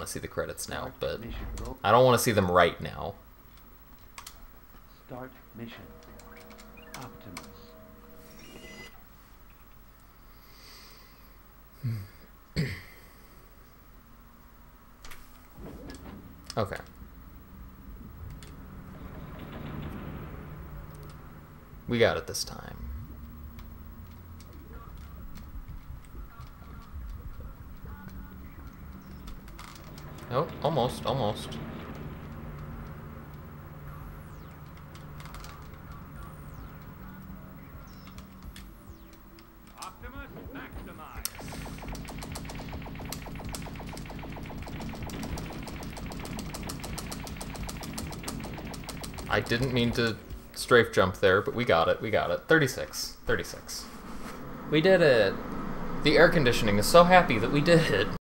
to see the credits now, but I don't want to see them right now. Start mission. Optimus. Okay. We got it this time. Oh, almost, almost. Optimus, maximize. I didn't mean to strafe jump there, but we got it, we got it. 36. 36. We did it! The air conditioning is so happy that we did it.